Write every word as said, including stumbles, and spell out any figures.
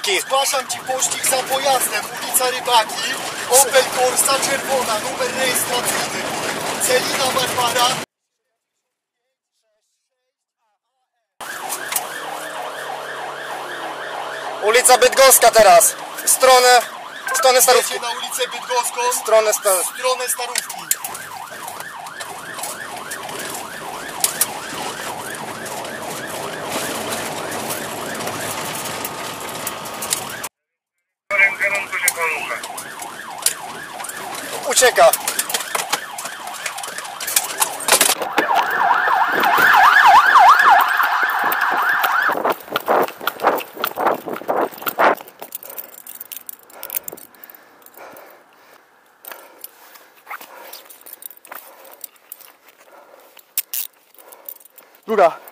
Starówki. Zgłaszam ci pościg za pojazdem. Ulica Rybaki, Opel Corsa czerwona, numer rejestracyjny. Celina Barbara. Ulica Bydgoska teraz. W stronę, w stronę Starówki. Jedzie na ulicę Bydgoską. W stronę Starówki. W stronę Starówki. Ucieka. Druga.